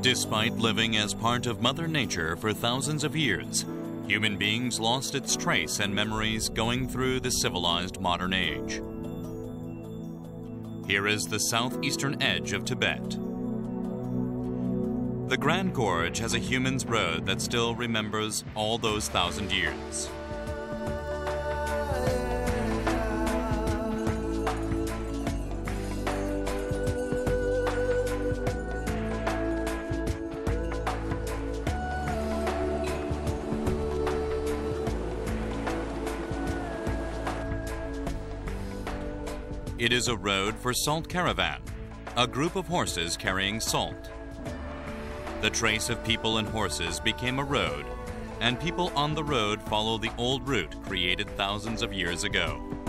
Despite living as part of Mother Nature for thousands of years, human beings lost its trace and memories going through the civilized modern age. Here is the southeastern edge of Tibet. The Grand Gorge has a human's road that still remembers all those 1,000 years. It is a road for Salt Caravan, a group of horses carrying salt. The trace of people and horses became a road, and people on the road follow the old route created thousands of years ago.